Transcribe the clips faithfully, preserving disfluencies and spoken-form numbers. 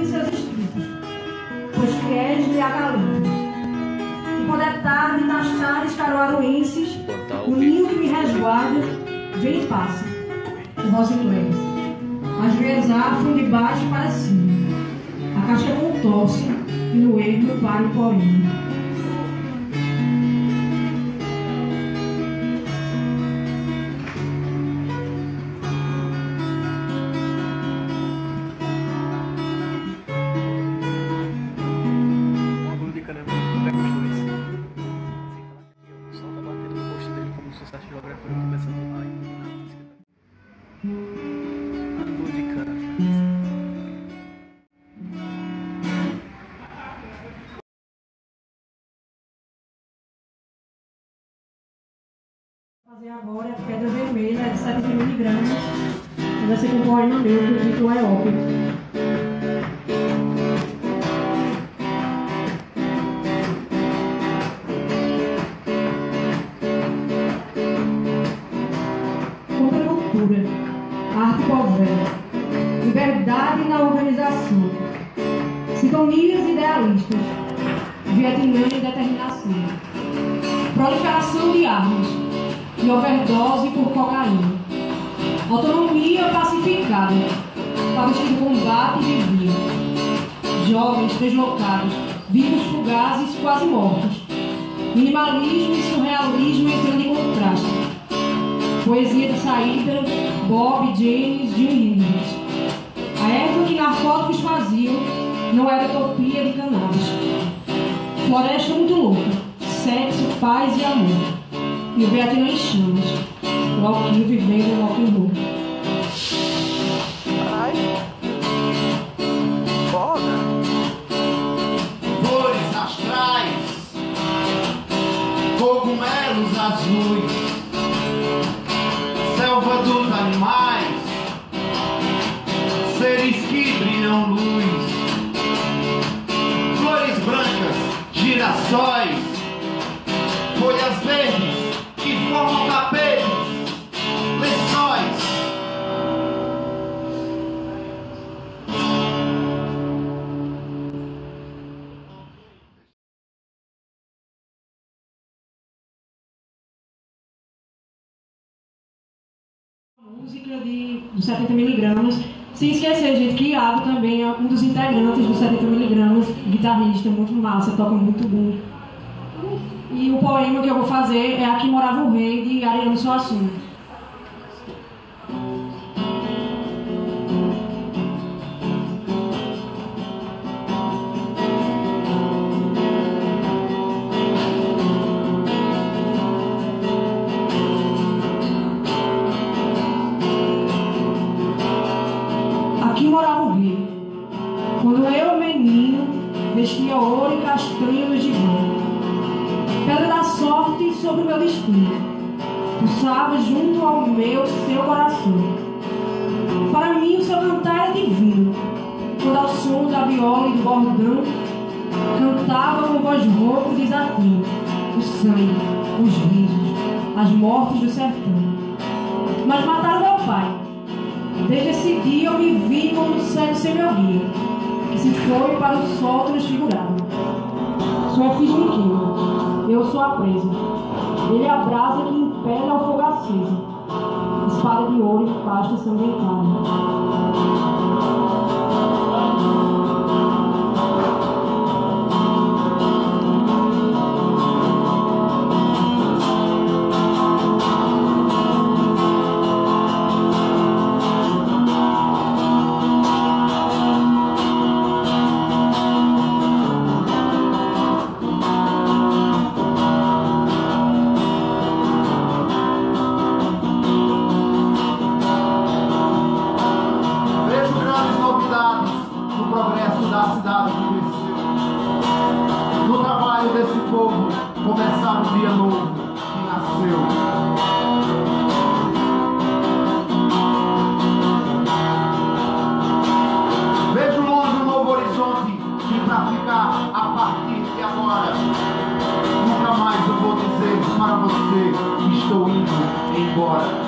de seus escritos, pois fiéis lhe agalinham. E quando é tarde, nas tardes caruaruenses, o ninho que me resguarda, vem e passa, o rosa inglês. As veias afam de baixo para cima, a casca contorce e no ermo para o poema. Fazer agora é Pedra Vermelha, de setenta miligramas. Vai ser com um poema meu, que o título é Ópio. Contracultura, arte povera, liberdade na organização, sintonias idealistas, Vietnã e determinação, proliferação de armas e overdose por cocaína, autonomia pacificada para os que do combate viviam, jovens deslocados, vivos fugazes quase mortos, minimalismo e surrealismo entrando em contraste, poesia de saída, Bob, James, Jim Hendrix. A erva que narcóticos faziam não era utopia de cannabis. Floresta muito louca, sexo, paz e amor. E o Vietnã em chamas, o Alquim vivendo no rock'n'roll. Ai, foda. Cores astrais, cogumelos azuis, selva dos animais, seres que brilham luz, flores brancas, girassóis, folhas verdes que formam tapetes, lençóis. Música de, de setenta miligramas. Sem esquecer, gente, que Iago também é um dos integrantes do setenta miligramas, guitarrista, muito massa, toca muito bem. E o poema que eu vou fazer é Aqui Morava o Rei, de Ariano Suassuna. Aqui morava o rei, quando eu, menino, vestia ouro e castanho no divã. Pedra da sorte sobre o meu destino, pulsava junto ao meu seu coração. Para mim o seu cantar era divino, quando ao som da viola e do bordão cantava com voz rouca e desatino o sangue, os risos, as mortes do sertão. Mas mataram meu pai. Desde esse dia eu me vi como um cego sem meu guia, que se foi para o sol transfigurado. Sou a Fismiquina, eu sou a presa. Ele é a brasa que impele ao fogo acesa, espada de ouro e pasta sanguentada. Começar um dia novo que nasceu. Vejo longe um novo horizonte que pra ficar a partir de agora. Nunca mais eu vou dizer para você que estou indo embora.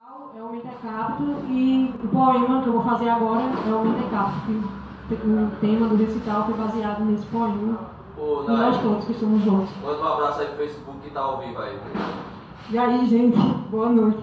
É o Mentecapto e o poema que eu vou fazer agora é o Mentecapto, que o tema do recital foi baseado nesse poema. Ô, e nós todos que somos juntos. Manda um abraço aí pro Facebook que tá ao vivo aí. E aí, gente, boa noite.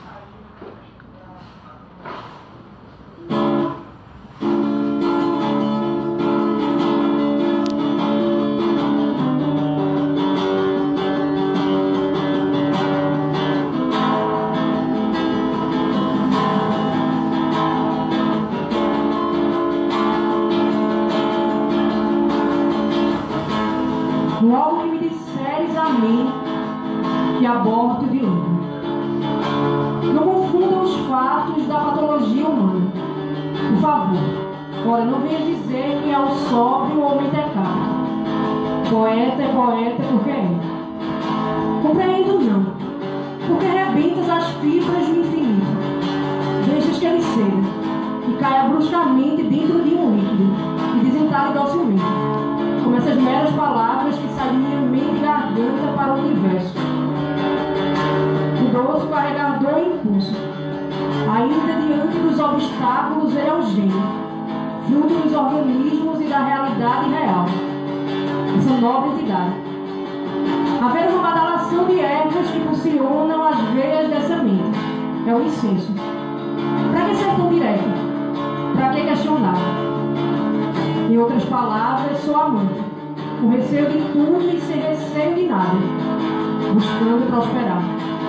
Logo que me disseres a mim que aborto de longe. Não confundam os fatos da patologia humana. Por favor, ora, não venhas dizer que é o sóbrio ou o mentecapto. Poeta é poeta porque é. Compreendo não, porque arrebentas as fibras do infinito. Deixas que ele ceda e caia bruscamente dentro de um líquido e desentale docilmente, como essas meras palavras que saem de minha mente e garganta para o universo. O doce carregador e impulso, ainda diante dos obstáculos, ele é o gênio, fruto dos organismos e da realidade real, essa nobre entidade. Haver uma badalação de ervas que funcionam as veias dessa mente, é o incenso. Para que ser tão direto? Para que questionar? Em outras palavras, sou amante, com receio de tudo e sem receio de nada, buscando prosperar.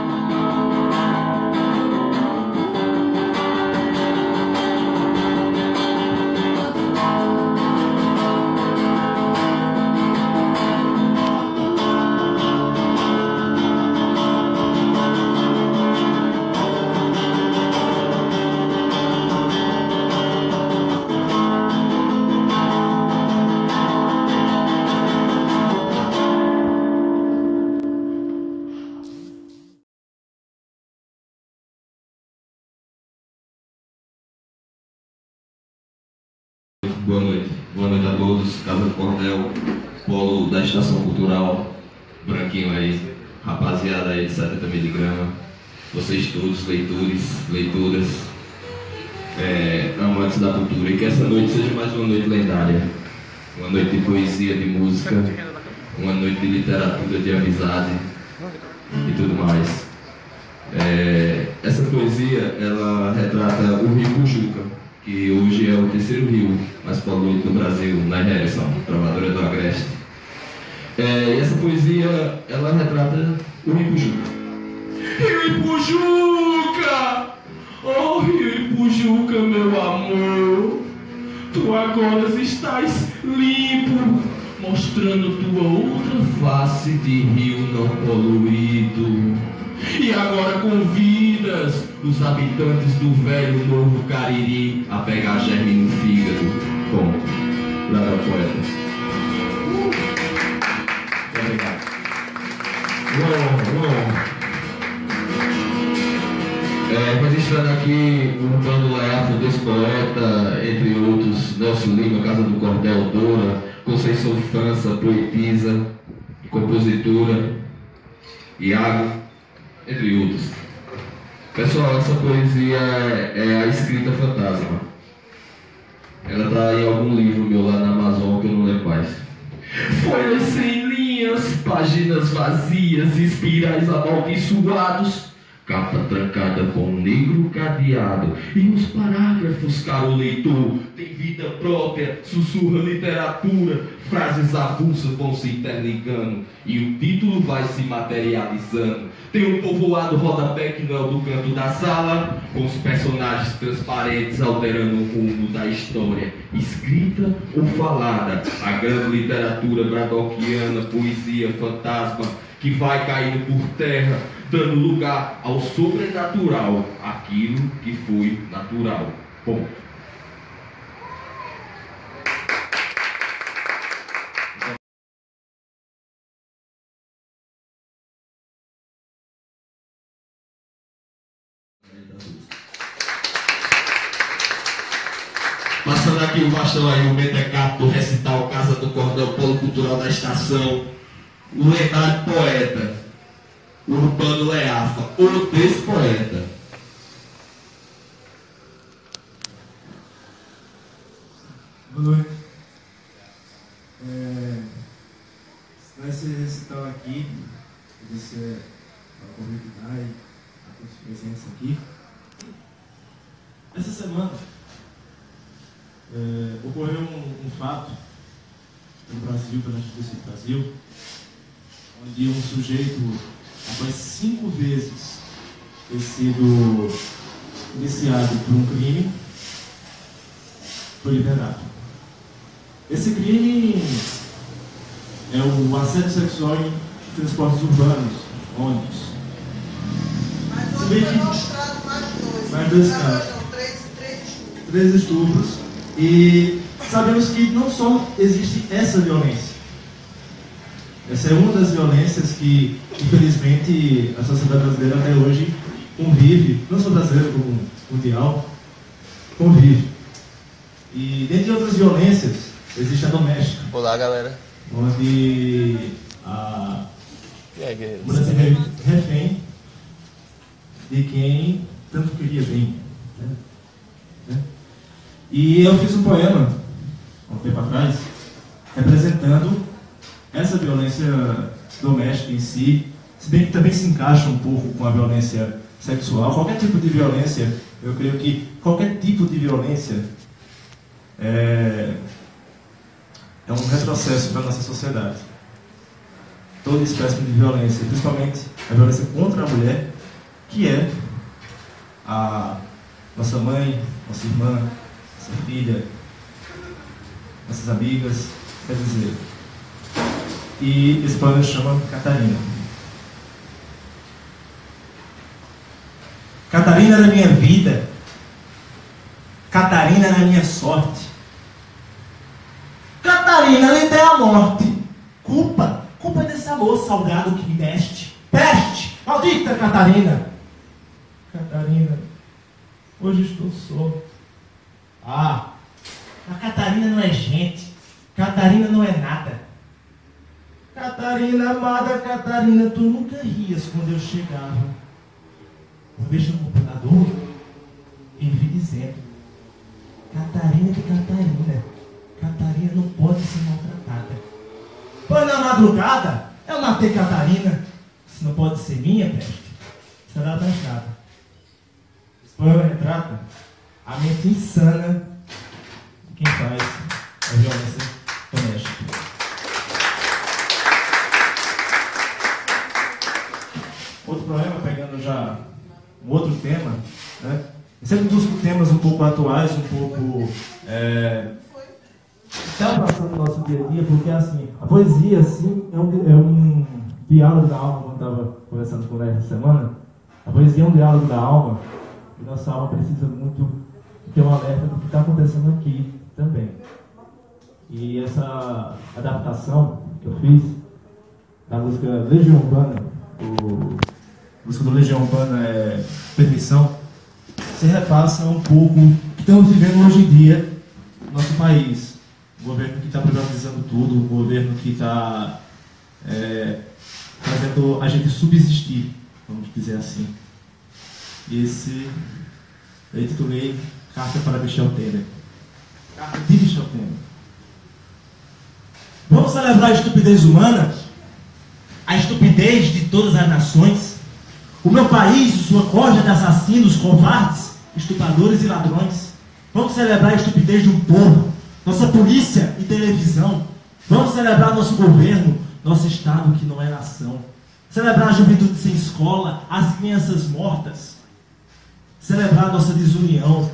Boa noite. Boa noite a todos. Casa do Cordel, polo da Estação Cultural, branquinho aí, rapaziada aí de setenta miligramas. Vocês todos, leitores, leitoras, é, amantes da cultura. E que essa noite seja mais uma noite lendária. Uma noite de poesia, de música, uma noite de literatura, de amizade e tudo mais. É, essa poesia, ela retrata o Rio Pujuca, que hoje é o terceiro rio mais poluído do Brasil, na Harrison, Trovadora do Agreste. É, e essa poesia, ela retrata o Rio Pujuca. Rio Pujuca! Oh, Rio Pujuca, meu amor, tu agora estás limpo, mostrando tua outra face de rio não poluído. E agora convidas os habitantes do velho Novo Cariri a pegar germe no fígado. Bom, Lara Poeta. Obrigado. Bom, bom. É, registrando aqui o Urbano Leafo, desse poeta, entre outros, Nelson Lima, Casa do Cordel, Dora, Conceição França, poetisa e compositora, Iago, entre outros. Pessoal, essa poesia é, é a escrita fantasma. Ela está em algum livro meu lá na Amazon que eu não lembro mais. Folhas sem linhas, páginas vazias, espirais amaldiçoados, capa trancada com um negro cadeado, e os parágrafos, caro leitor, tem vida própria, sussurra literatura, frases avulsas vão se interligando, e o título vai se materializando. Tem um povoado rodapé que não é o do canto da sala, com os personagens transparentes alterando o rumo da história, escrita ou falada, a grande literatura bradoquiana, poesia fantasma, que vai caindo por terra, dando lugar ao sobrenatural, aquilo que foi natural. Bom. Passando aqui o bastão aí, o Mentecapto do recital Casa do Cordel, Polo Cultural da Estação, o lendário poeta Urbano Leafa, o desse poeta. presença aqui. Essa semana é, ocorreu um, um fato no Brasil, pela Justiça do Brasil, onde um sujeito, após cinco vezes ter sido iniciado por um crime, foi liberado. Esse crime é o assédio sexual em transportes urbanos, ônibus. Mas hoje foi mostrado mais dois. Mais dois casos. Não, três, três estupros. Três estupros. E sabemos que não só existe essa violência. Essa é uma das violências que, infelizmente, a sociedade brasileira até hoje convive, não só brasileira, como mundial, convive. E dentre outras violências, existe a doméstica. Olá, galera. Onde a mulher se refém de quem tanto queria bem. Né? Né? E eu fiz um poema, há um tempo atrás, representando essa violência doméstica em si, se bem que também se encaixa um pouco com a violência sexual. Qualquer tipo de violência, eu creio que qualquer tipo de violência é, é um retrocesso para a nossa sociedade. Toda espécie de violência, principalmente a violência contra a mulher, que é a nossa mãe, nossa irmã, nossa filha, nossas amigas, quer dizer. E esse poema chama Catarina. Catarina era minha vida. Catarina era minha sorte. Catarina lhe deu a morte. Culpa, culpa desse amor salgado que me deste. Peste, maldita Catarina. Catarina, hoje estou só. Ah, a Catarina não é gente. Catarina não é nada. Catarina, amada Catarina, tu nunca rias quando eu chegava. Uma vez no computador, eu vi dizendo: Catarina de Catarina, Catarina não pode ser maltratada. Pois na madrugada, eu matei Catarina. Se não pode ser minha, peste, será mais nada. Esse poema retrata a mente insana de quem faz a violência doméstica. Outro problema, pegando já um outro tema, né? Esse é um dos temas um pouco atuais, um pouco é, está passando no nosso dia a dia, porque assim, a poesia assim, é, um, é um diálogo da alma, como eu estava conversando com o Léo essa semana. A poesia é um diálogo da alma, e nossa alma precisa muito ter um alerta do que está acontecendo aqui também. E essa adaptação que eu fiz da música Legião Urbana, o a música do Legião Urbana é Permissão, se repassa um pouco o que estamos vivendo hoje em dia no nosso país. Um governo que está privatizando tudo, um governo que está é, fazendo a gente subsistir, vamos dizer assim. Esse eu titulei Carta para Michel Temer. Carta de Michel Temer. Vamos celebrar a estupidez humana, a estupidez de todas as nações. O meu país, sua corja de assassinos, covardes, estupradores e ladrões. Vamos celebrar a estupidez de um povo, nossa polícia e televisão. Vamos celebrar nosso governo, nosso Estado que não é nação. Celebrar a juventude sem escola, as crianças mortas. Celebrar nossa desunião.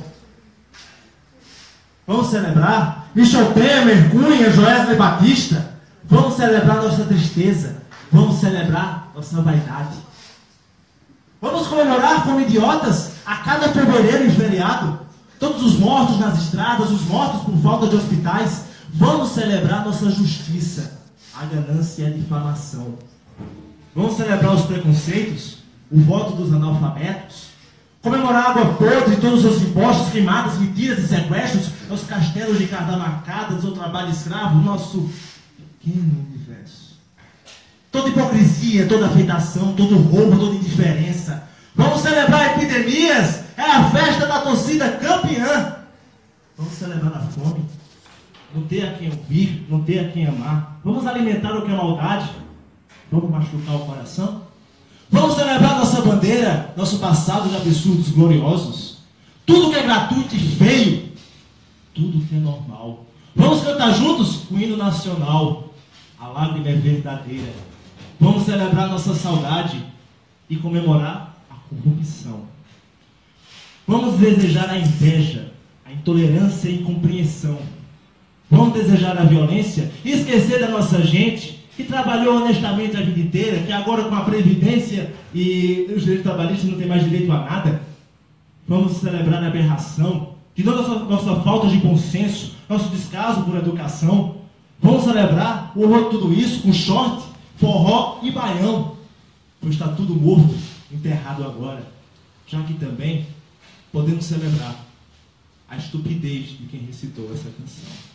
Vamos celebrar Michel Temer, Cunha, Joesley Batista. Vamos celebrar nossa tristeza. Vamos celebrar nossa vaidade. Vamos comemorar como idiotas a cada fevereiro em feriado todos os mortos nas estradas, os mortos por falta de hospitais. Vamos celebrar nossa justiça, a ganância e a difamação. Vamos celebrar os preconceitos, o voto dos analfabetos, comemorar a água podre, todos os impostos, queimadas, mentiras e sequestros, os castelos de carta marcada, o trabalho escravo, o nosso pequeno universo. Toda hipocrisia, toda afeitação, todo roubo, toda indiferença. Vamos celebrar epidemias, é a festa da torcida campeã. Vamos celebrar a fome, não ter a quem ouvir, não ter a quem amar. Vamos alimentar o que é maldade. Vamos machucar o coração. Vamos celebrar nossa bandeira, nosso passado de absurdos gloriosos. Tudo que é gratuito e feio, tudo que é normal. Vamos cantar juntos o hino nacional. A lágrima é verdadeira. Vamos celebrar nossa saudade e comemorar a corrupção. Vamos desejar a inveja, a intolerância e a incompreensão. Vamos desejar a violência e esquecer da nossa gente que trabalhou honestamente a vida inteira, que agora com a Previdência e os direitos trabalhistas não tem mais direito a nada. Vamos celebrar a aberração de toda a nossa, nossa falta de bom senso, nosso descaso por educação. Vamos celebrar o horror de tudo isso com short, forró e baião, pois está tudo morto, enterrado agora, já que também podemos celebrar a estupidez de quem recitou essa canção.